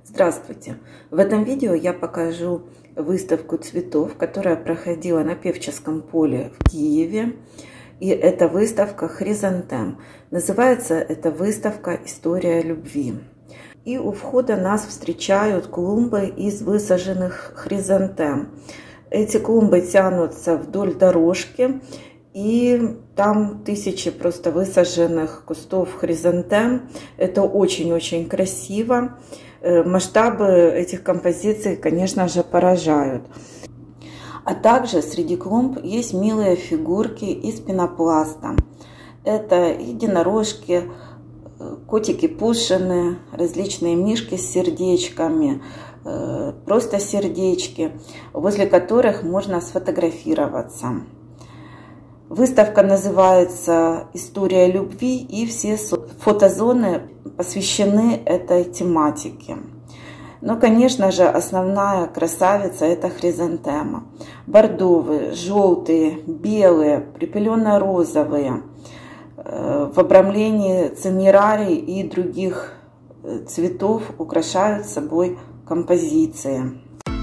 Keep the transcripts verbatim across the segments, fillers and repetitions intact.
Здравствуйте! В этом видео я покажу выставку цветов, которая проходила на Певческом поле в Киеве. И это выставка хризантем. Называется эта выставка «История любви». И у входа нас встречают клумбы из высаженных хризантем. Эти клумбы тянутся вдоль дорожки. И там тысячи просто высаженных кустов хризантем. Это очень-очень красиво. Масштабы этих композиций, конечно же, поражают. А также среди клумб есть милые фигурки из пенопласта. Это единорожки, котики-пушины, различные мишки с сердечками, просто сердечки, возле которых можно сфотографироваться. Выставка называется «История любви», и все фотозоны посвящены этой тематике. Но, конечно же, основная красавица – это хризантема. Бордовые, желтые, белые, припыленно-розовые, в обрамлении цинерарий и других цветов украшают собой композиции.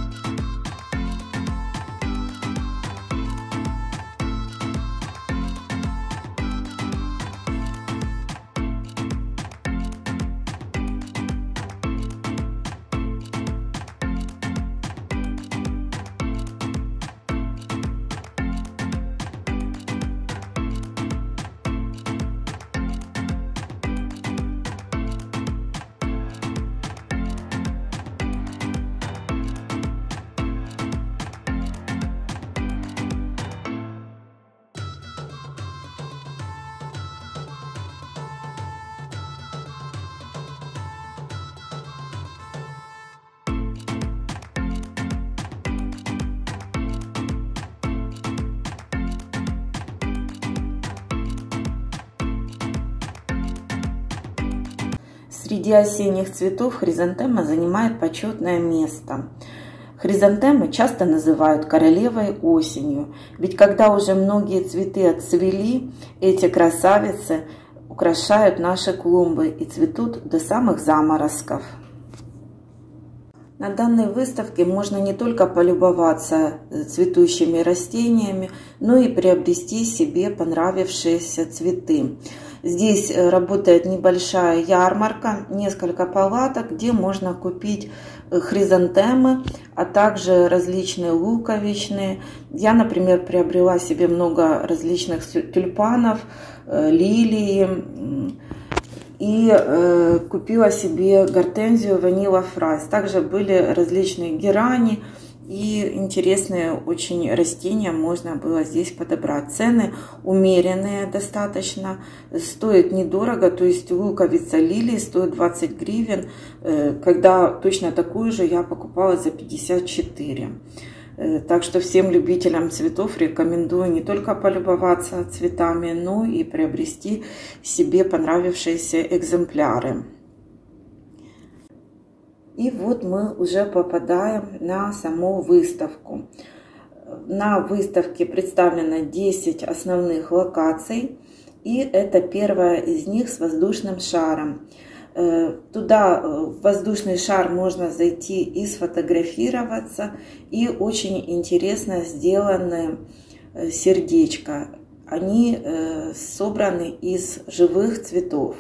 Среди осенних цветов хризантема занимает почетное место. Хризантемы часто называют королевой осенью, ведь когда уже многие цветы отцвели, эти красавицы украшают наши клумбы и цветут до самых заморозков. На данной выставке можно не только полюбоваться цветущими растениями, но и приобрести себе понравившиеся цветы. Здесь работает небольшая ярмарка, несколько палаток, где можно купить хризантемы, а также различные луковичные. Я, например, приобрела себе много различных тюльпанов, лилии и э, купила себе гортензию ванила фрайс. Также были различные герани и интересные очень растения можно было здесь подобрать. Цены умеренные достаточно, стоит недорого, то есть луковица лилии стоит двадцать гривен, когда точно такую же я покупала за пятьдесят четыре. Так что всем любителям цветов рекомендую не только полюбоваться цветами, но и приобрести себе понравившиеся экземпляры. И вот мы уже попадаем на саму выставку. На выставке представлено десять основных локаций, и это первая из них с воздушным шаром. Туда, в воздушный шар, можно зайти и сфотографироваться, и очень интересно сделаны сердечки. Они собраны из живых цветов.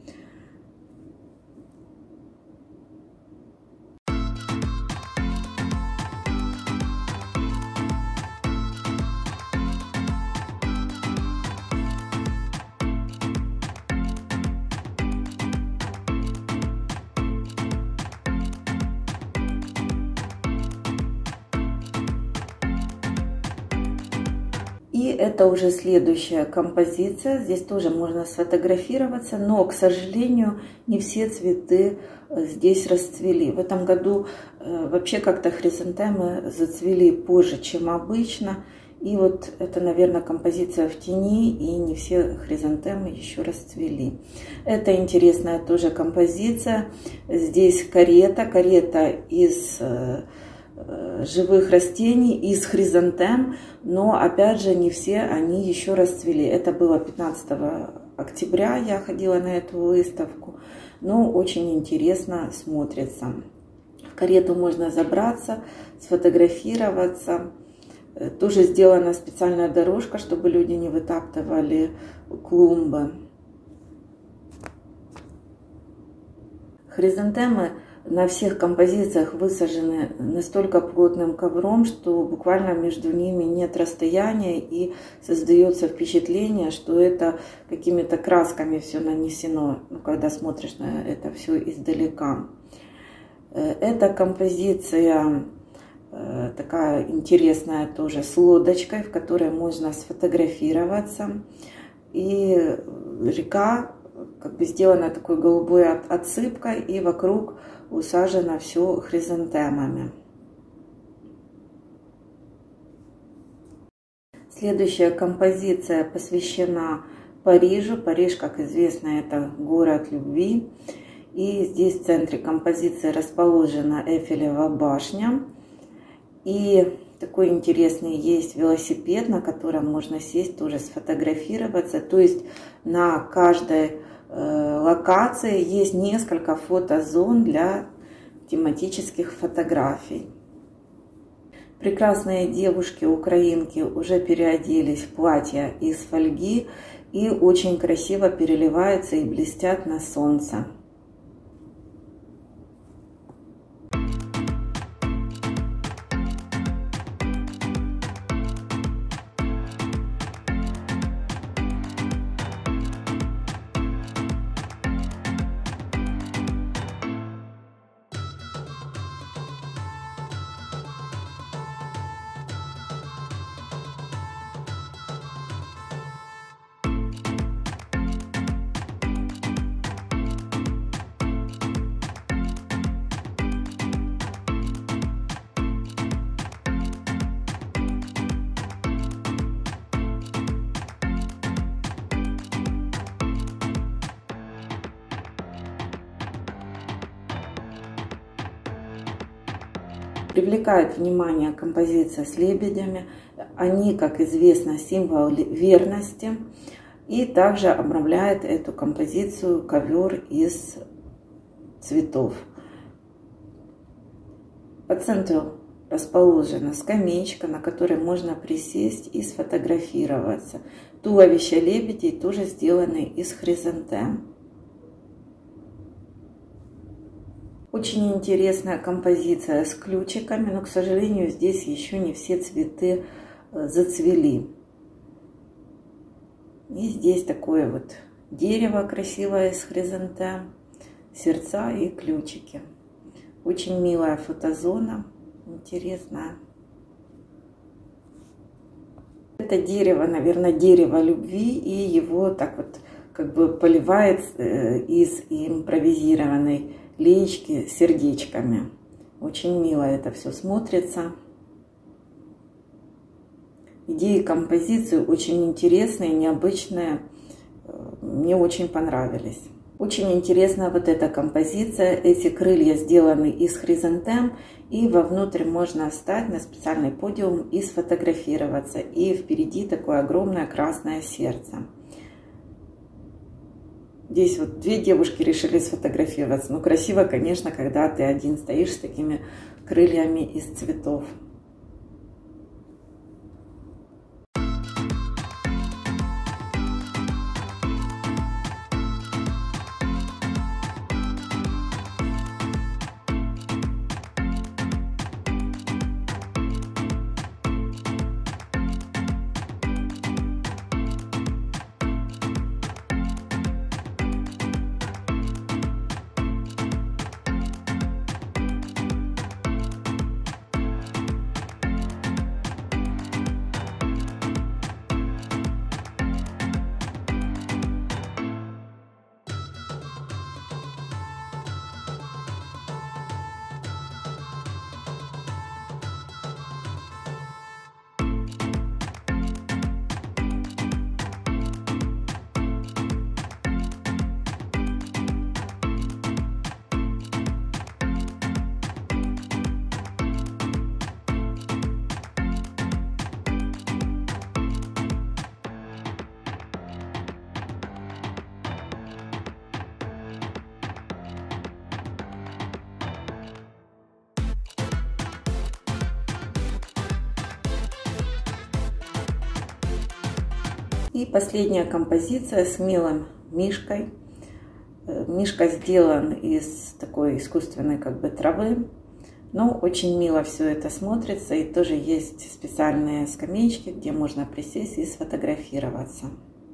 И это уже следующая композиция. Здесь тоже можно сфотографироваться, но, к сожалению, не все цветы здесь расцвели. В этом году вообще как-то хризантемы зацвели позже, чем обычно. И вот это, наверное, композиция в тени, и не все хризантемы еще расцвели. Это интересная тоже композиция. Здесь карета, карета из живых растений, из хризантем, но опять же не все они еще расцвели. Это было пятнадцатого октября, я ходила на эту выставку, но очень интересно смотрится. В карету можно забраться, сфотографироваться. Тоже сделана специальная дорожка, чтобы люди не вытаптывали клумбы. Хризантемы на всех композициях высажены настолько плотным ковром, что буквально между ними нет расстояния, и создается впечатление, что это какими-то красками все нанесено, ну, когда смотришь на это все издалека. Эта композиция такая интересная тоже, с лодочкой, в которой можно сфотографироваться. И река как бы сделана такой голубой отсыпкой, и вокруг усажено все хризантемами. Следующая композиция посвящена Парижу. Париж, как известно, это город любви. И здесь в центре композиции расположена Эйфелева башня. И такой интересный есть велосипед, на котором можно сесть, тоже сфотографироваться. То есть на каждой э, локации есть несколько фотозон для тематических фотографий. Прекрасные девушки-украинки уже переоделись в платья из фольги и очень красиво переливаются и блестят на солнце. Привлекает внимание композиция с лебедями. Они, как известно, символ верности. И также обрамляет эту композицию ковер из цветов. По центру расположена скамеечка, на которой можно присесть и сфотографироваться. Туловища лебедей тоже сделаны из хризантем. Очень интересная композиция с ключиками, но, к сожалению, здесь еще не все цветы зацвели. И здесь такое вот дерево красивое из хризантем, сердца и ключики. Очень милая фотозона, интересная. Это дерево, наверное, дерево любви, и его так вот как бы поливает из импровизированной леечки сердечками. Очень мило это все смотрится. Идеи композиции очень интересные, необычные. Мне очень понравились. Очень интересна вот эта композиция. Эти крылья сделаны из хризантем. И вовнутрь можно встать на специальный подиум и сфотографироваться. И впереди такое огромное красное сердце. Здесь вот две девушки решили сфотографироваться. Ну, красиво, конечно, когда ты один стоишь с такими крыльями из цветов. И последняя композиция с милым мишкой. Мишка сделан из такой искусственной как бы травы. Но очень мило все это смотрится. И тоже есть специальные скамеечки, где можно присесть и сфотографироваться.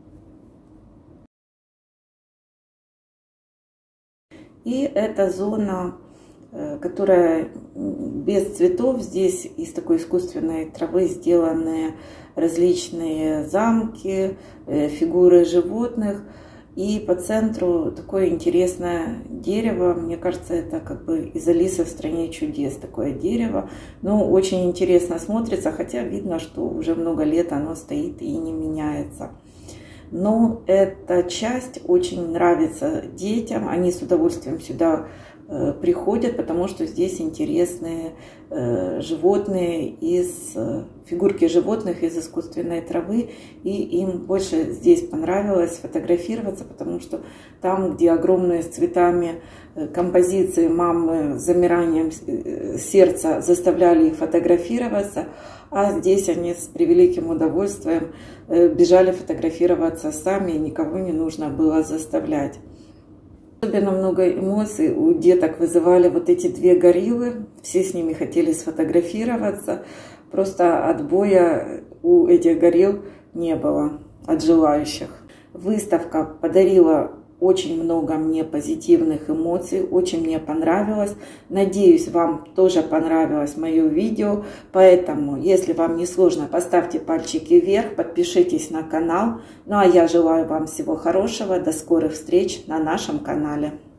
И эта зона, которая без цветов. Здесь из такой искусственной травы сделаны различные замки, фигуры животных. И по центру такое интересное дерево. Мне кажется, это как бы из Алисы в стране чудес такое дерево. Но очень интересно смотрится, хотя видно, что уже много лет оно стоит и не меняется. Но эта часть очень нравится детям. Они с удовольствием сюда э, приходят, потому что здесь интересные э, животные, из э, фигурки животных из искусственной травы. И им больше здесь понравилось фотографироваться, потому что там, где огромные с цветами э, композиции, мамы с замиранием сердца заставляли их фотографироваться, а здесь они с превеликим удовольствием бежали фотографироваться сами, и никого не нужно было заставлять. Особенно много эмоций у деток вызывали вот эти две гориллы. Все с ними хотели сфотографироваться. Просто отбоя у этих горилл не было от желающих. Выставка подарила очень много мне позитивных эмоций, очень мне понравилось. Надеюсь, вам тоже понравилось мое видео. Поэтому, если вам не сложно, поставьте пальчики вверх, подпишитесь на канал. Ну а я желаю вам всего хорошего. До скорых встреч на нашем канале.